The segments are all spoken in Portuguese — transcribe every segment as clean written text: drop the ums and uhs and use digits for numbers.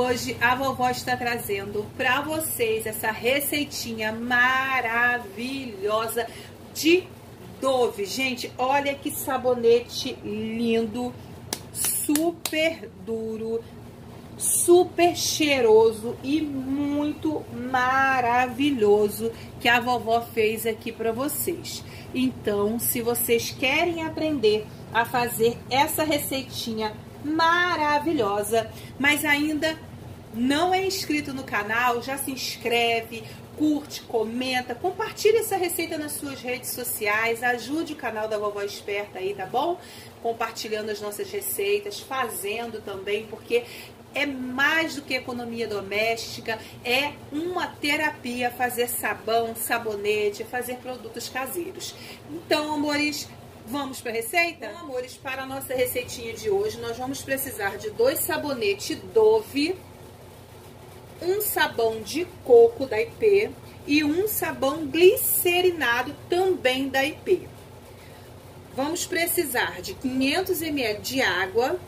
hoje a vovó está trazendo para vocês essa receitinha maravilhosa de Dove. Gente, olha que sabonete lindo, super duro, super cheiroso e muito maravilhoso que a vovó fez aqui para vocês. Então, se vocês querem aprender a fazer essa receitinha maravilhosa, mas ainda não é inscrito no canal, já se inscreve, curte, comenta, compartilha essa receita nas suas redes sociais, ajude o canal da Vovó Esperta aí, tá bom? Compartilhando as nossas receitas, fazendo também, porque é mais do que economia doméstica, é uma terapia fazer sabão, sabonete, fazer produtos caseiros. Então, amores, vamos para a receita? Então, amores, para a nossa receitinha de hoje, nós vamos precisar de 2 sabonetes Dove, um sabão de coco da IP e um sabão glicerinado também da IP. Vamos precisar de 500 ml de água,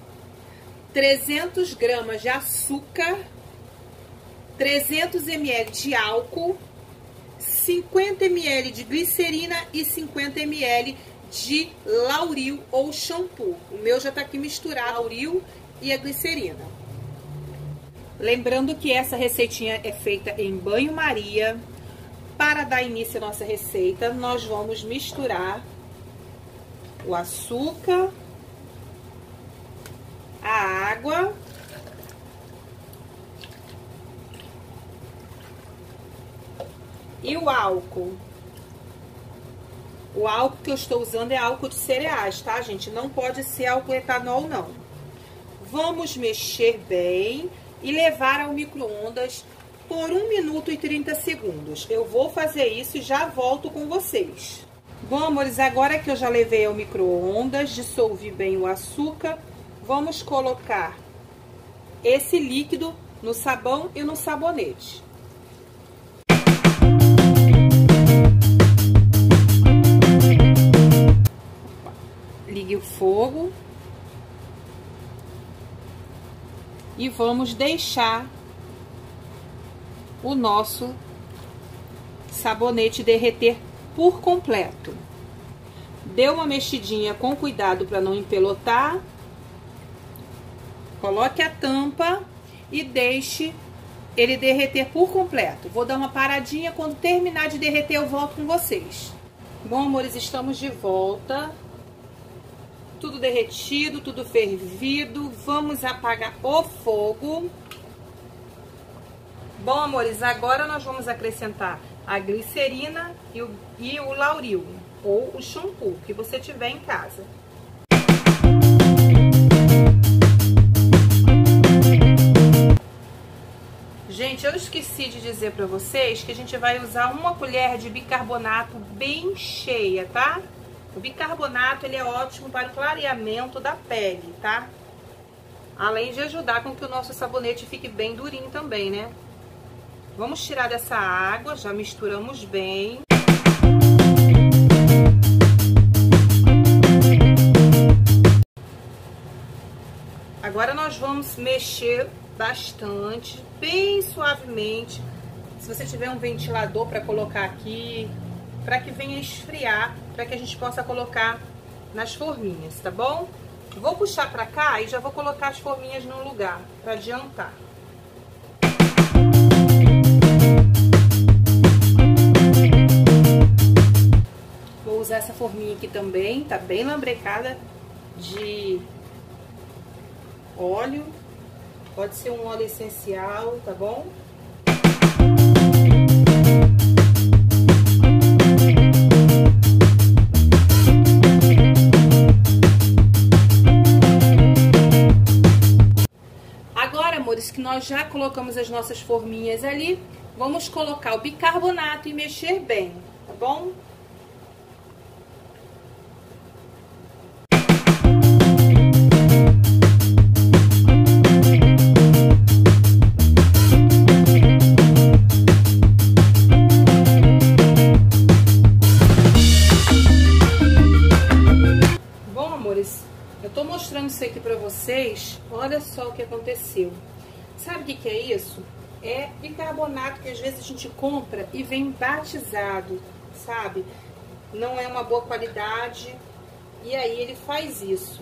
300 gramas de açúcar, 300 ml de álcool, 50 ml de glicerina e 50 ml de Lauril ou shampoo. O meu já tá aqui misturado, Lauril e a glicerina. Lembrando que essa receitinha é feita em banho-maria. Para dar início à nossa receita, nós vamos misturar o açúcar, a água e o álcool. O álcool que eu estou usando é álcool de cereais, tá, gente? Não pode ser álcool etanol, não. Vamos mexer bem e levar ao micro-ondas por 1 minuto e 30 segundos. Eu vou fazer isso e já volto com vocês. Bom, amores, agora que eu já levei ao micro-ondas, dissolvi bem o açúcar, vamos colocar esse líquido no sabão e no sabonete. Ligue o fogo e vamos deixar o nosso sabonete derreter por completo. Dê uma mexidinha com cuidado para não empelotar. Coloque a tampa e deixe ele derreter por completo. Vou dar uma paradinha, quando terminar de derreter eu volto com vocês. Bom, amores, estamos de volta. Tudo derretido, tudo fervido. Vamos apagar o fogo. Bom, amores, agora nós vamos acrescentar a glicerina e o Lauril, ou o shampoo, que você tiver em casa. Gente, eu esqueci de dizer pra vocês que a gente vai usar 1 colher de bicarbonato bem cheia, tá? O bicarbonato, ele é ótimo para o clareamento da pele, tá? Além de ajudar com que o nosso sabonete fique bem durinho também, né? Vamos tirar dessa água, já misturamos bem. Agora nós vamos mexer bastante, bem suavemente. Se você tiver um ventilador para colocar aqui, para que venha esfriar, para que a gente possa colocar nas forminhas, tá bom? Vou puxar para cá e já vou colocar as forminhas no lugar, para adiantar. Vou usar essa forminha aqui também, tá bem lambrecada de óleo. Pode ser um óleo essencial, tá bom? Agora, amores, que nós já colocamos as nossas forminhas ali, vamos colocar o bicarbonato e mexer bem, tá bom? Eu tô mostrando isso aqui pra vocês. Olha só o que aconteceu. Sabe o que é isso? É bicarbonato que às vezes a gente compra e vem batizado, sabe? Não é uma boa qualidade. E aí ele faz isso.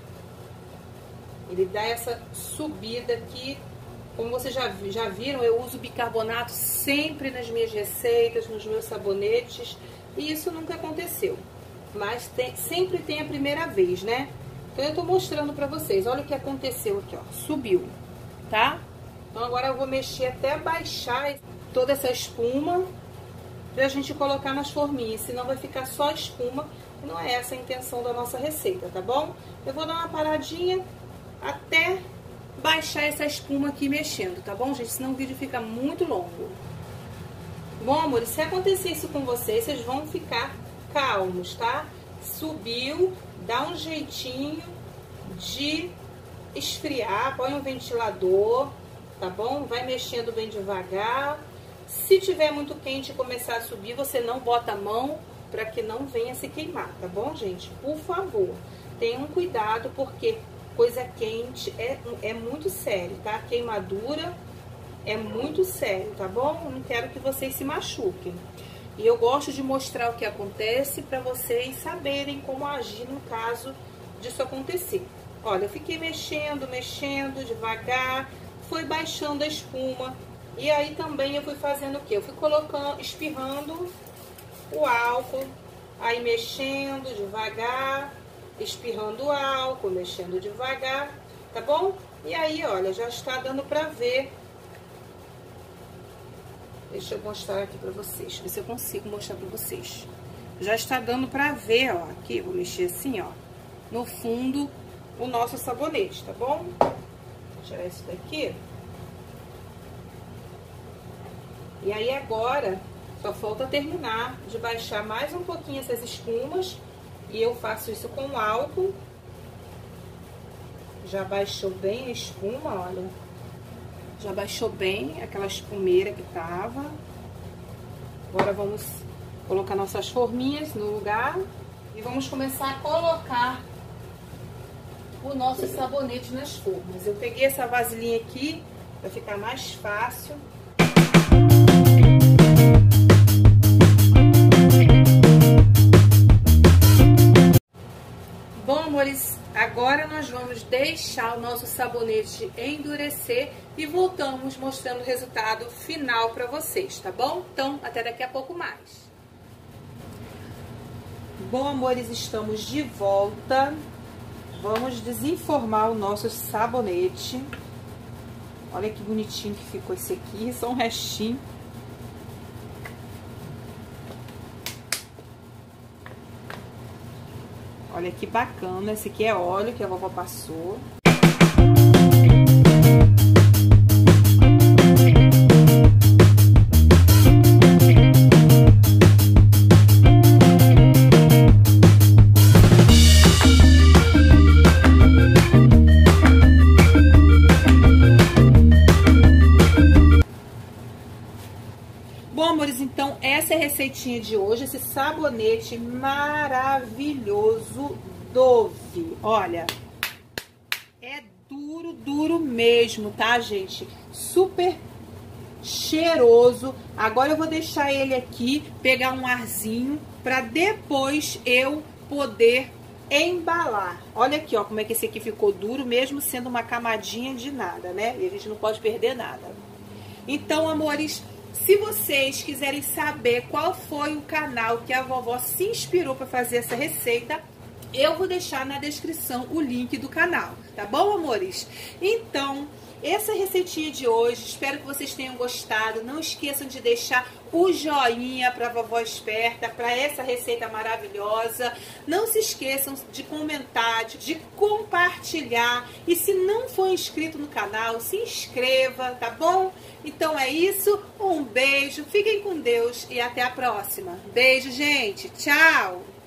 Ele dá essa subida aqui. Como vocês já viram, eu uso bicarbonato sempre nas minhas receitas, nos meus sabonetes. E isso nunca aconteceu. Mas sempre tem a primeira vez, né? Então eu tô mostrando pra vocês. Olha o que aconteceu aqui, ó. Subiu, tá? Então agora eu vou mexer até baixar toda essa espuma pra gente colocar nas forminhas. Senão vai ficar só espuma. E não é essa a intenção da nossa receita, tá bom? Eu vou dar uma paradinha até baixar essa espuma aqui mexendo, tá bom, gente? Senão o vídeo fica muito longo. Bom, amores, se acontecer isso com vocês, vocês vão ficar calmos, tá? Subiu, dá um jeitinho de esfriar, põe um ventilador, tá bom? Vai mexendo bem devagar. Se tiver muito quente e começar a subir, você não bota a mão para que não venha se queimar, tá bom, gente? Por favor, tenham cuidado, porque coisa quente é muito sério, tá? Queimadura é muito sério, tá bom? Não quero que vocês se machuquem. E eu gosto de mostrar o que acontece para vocês saberem como agir no caso disso acontecer. Olha, eu fiquei mexendo devagar, foi baixando a espuma. E aí também eu fui fazendo o quê? Eu fui colocando, espirrando o álcool, aí mexendo devagar, espirrando o álcool, mexendo devagar, tá bom? E aí, olha, já está dando pra ver. Deixa eu mostrar aqui pra vocês, ver se eu consigo mostrar pra vocês. Já está dando pra ver, ó, aqui, vou mexer assim, ó, no fundo, o nosso sabonete, tá bom? Vou tirar isso daqui. E aí agora, só falta terminar de baixar mais um pouquinho essas espumas. E eu faço isso com álcool. Já baixou bem a espuma, olha. Já baixou bem aquela espumeira que tava. Agora vamos colocar nossas forminhas no lugar. E vamos começar a colocar o nosso sabonete nas formas. Eu peguei essa vasilhinha aqui para ficar mais fácil. Bom, amores, agora nós vamos deixar o nosso sabonete endurecer e voltamos mostrando o resultado final para vocês, tá bom? Então, até daqui a pouco mais. Bom, amores, estamos de volta. Vamos desenformar o nosso sabonete. Olha que bonitinho que ficou esse aqui, só um restinho. Olha que bacana, esse aqui é óleo que a vovó passou. Bom, amores, então essa é a receitinha de hoje, esse sabonete maravilhoso Dove. Olha, é duro, duro mesmo, tá, gente? Super cheiroso. Agora eu vou deixar ele aqui, pegar um arzinho, pra depois eu poder embalar. Olha aqui, ó, como é que esse aqui ficou duro, mesmo sendo uma camadinha de nada, né? E a gente não pode perder nada. Então, amores, se vocês quiserem saber qual foi o canal que a vovó se inspirou para fazer essa receita, eu vou deixar na descrição o link do canal, tá bom, amores? Então, essa receitinha de hoje, espero que vocês tenham gostado. Não esqueçam de deixar o joinha para a vovó esperta, para essa receita maravilhosa. Não se esqueçam de comentar, de compartilhar. E se não for inscrito no canal, se inscreva, tá bom? Então é isso, um beijo, fiquem com Deus e até a próxima. Beijo, gente, tchau!